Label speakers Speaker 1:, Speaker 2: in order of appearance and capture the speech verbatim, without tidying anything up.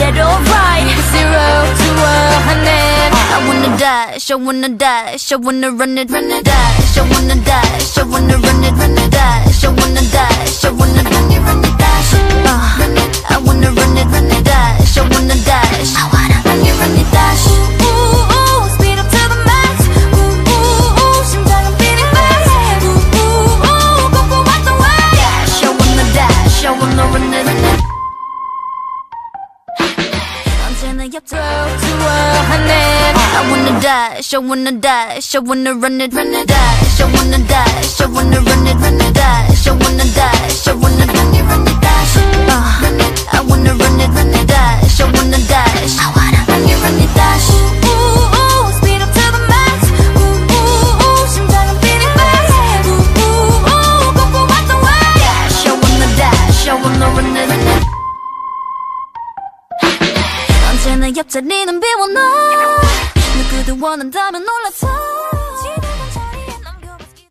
Speaker 1: that alright. Zero to a hundred. I wanna dash, I wanna dash, I wanna run it, run it, dash. I wanna dash, I wanna run it, run it, dash. I wanna dash, I wanna run it, run it, dash. Uh, I wanna run it, run it, dash. I wanna dash, I wanna run it, run it, dash. Ooh, ooh, speed up to the max. Ooh, ooh, ooh, 심장은 beating fast. Ooh, ooh, ooh, go go out the way. Dash, I wanna dash, I wanna run it, run it. 언제나 옆으로 to a hundred. I wanna dash, I wanna dash, I wanna run it, run it, dash. I wanna dash, I wanna run it, run it, dash. I wanna dash, I wanna run it, run it, dash. Uh, I wanna run it, run it, dash. I wanna dash, I wanna run it, run it, dash. Ooh, ooh, speed up to the max. Ooh, ooh, ooh, 심장은 beating fast. Ooh, ooh, ooh, go go out the way. Dash, I wanna dash, I wanna run it, run it. 언제나 옆자리는 비워 너 누구도 원한다면 올라타.